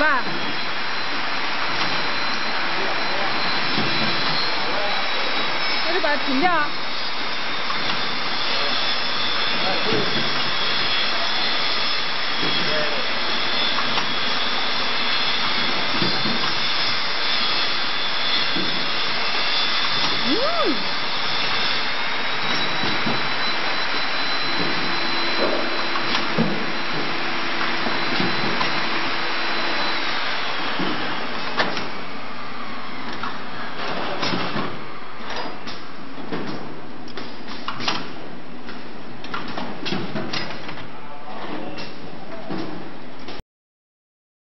吧？那就把它停掉啊。嗯。